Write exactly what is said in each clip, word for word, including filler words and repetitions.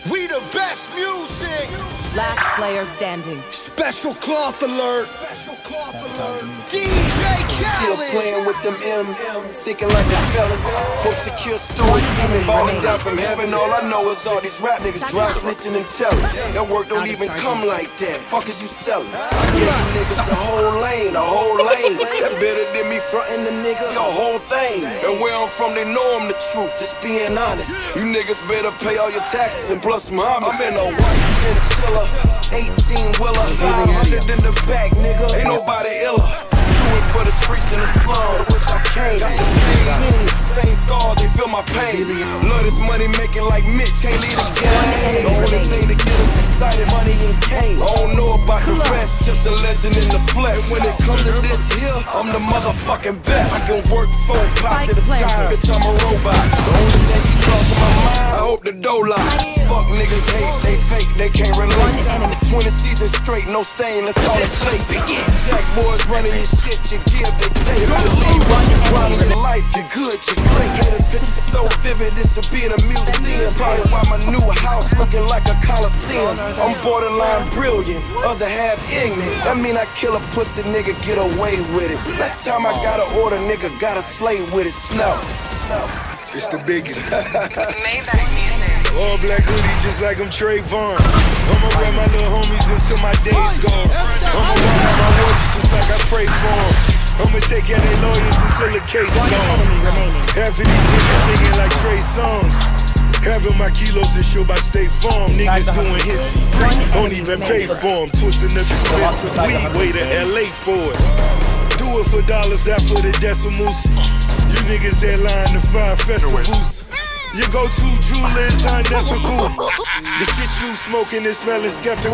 We the best music. Last player standing. Special cloth alert. Special cloth alert. D J Still Khaled. playing with them M's, thinking like a felon. Hope secure stories, see me falling down from heaven. All I know is all these rap niggas dry snitching and telling. That work don't even come like that. Fuck is you selling? I gave you niggas a whole lane, a whole lane. That better than me frontin' the nigga a whole thing. And where I'm from, they know I'm the truth. Just being honest. You niggas better pay all your taxes and plus my I'm in a white chinchilla, eighteen wheeler, five hundred in the back, nigga. Ain't nobody iller. Do it for the streets and the slums, which I can't. Got the same wounds, same scars, they feel my pain. Love this money making like Mitch, can't leave the game. The only thing to get us excited, money and cane. I don't know about the rest, just a legend in the flesh. When it comes to this here, I'm the motherfucking best. I can work four pots at a time, bitch, I'm a robot. The only thing keep crossing my mind, I hope the door lock. Fuck niggas hate, they fake, they can't relate. twenty seasons straight, no stain, let's call it fake. Jack boys running your shit, you give, they take. If you leave what you grind in life, you're good, you're great. It's so vivid, this will be in a museum. Probably why my new house looking like a coliseum. I'm borderline brilliant, other half ignorant. That mean I kill a pussy nigga, get away with it. Last time I got an order, nigga, got a slay with it. Snow, snow. It's the biggest. Maybach music. All black hoodie just like I'm Trayvon. I'ma run my little homies until my day's gone. I'ma run out my waters just like I pray for them. I'ma take care of their lawyers until the case One gone. enemy remaining. Half of these niggas singing like Trey songs. Having my kilos is show by State Farm. Niggas doing hits for free, don't even pay for them. Twisting up expensive weed, way to L A for it. Do it for dollars, that for the decimals. You niggas headline the five festivals. Your go-to jeweler is unethical. The shit you smoking is smelling skeptical.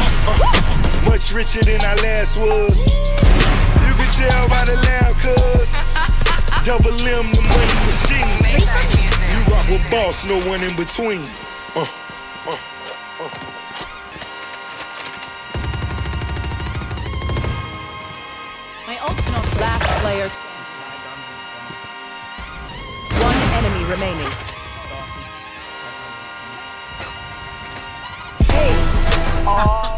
Uh, much richer than I last was. You can tell by the loud cuz. Double M, the money machine. You rock with boss, no one in between. Uh, uh, uh. My ultimate last player. One enemy remaining. Hey.